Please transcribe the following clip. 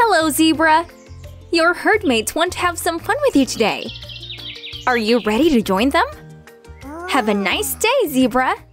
Hello, Zebra! Your herd mates want to have some fun with you today. Are you ready to join them? Have a nice day, Zebra!